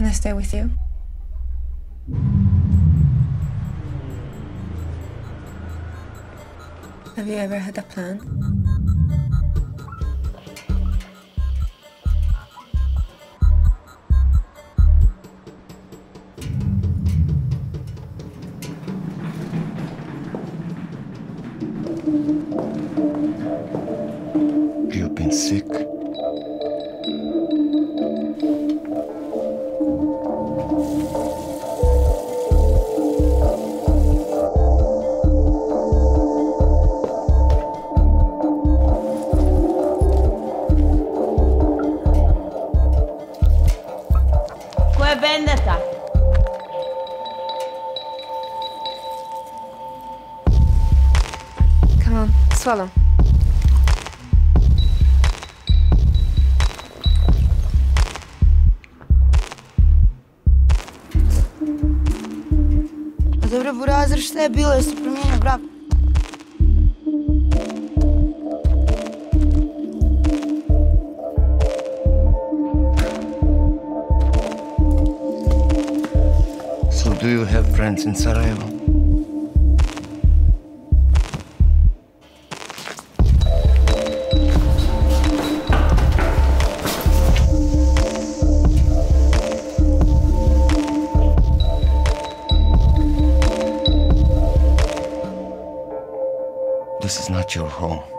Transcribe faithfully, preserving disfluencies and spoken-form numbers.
Can I stay with you? Have you ever had a plan? You've been sick. Ko je vendetta? Come on, swallow. Dobro, Burazir, šta je bilo? Jesi promijenio brak? So do you have friends in Sarajevo? This is not your home.